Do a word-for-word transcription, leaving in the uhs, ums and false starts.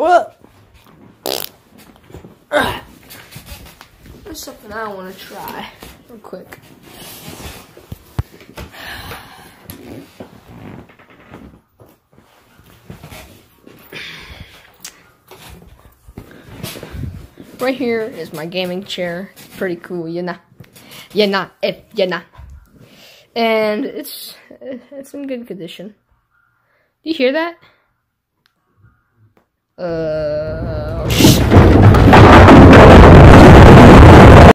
What? There's something I want to try real quick. Right here is my gaming chair. It's pretty cool, you know. You know, if you know. And it's it's in good condition. Do you hear that? Uh.